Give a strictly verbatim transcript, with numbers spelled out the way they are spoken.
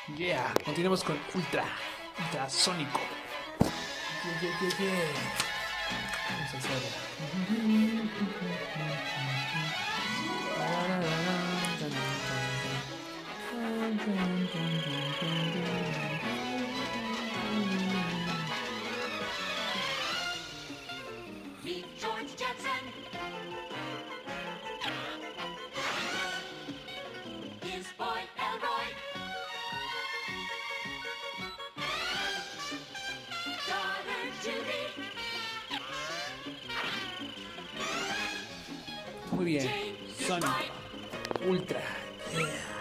Yeah, continuamos con Ultra, Ultrasónico. Yeah, yeah, yeah, yeah. Vamos a hacer. Meet George Jetson. His boy Elroy. Daughter Judy. Muy bien, Jane, Sonic, Spike. Ultra. Yeah.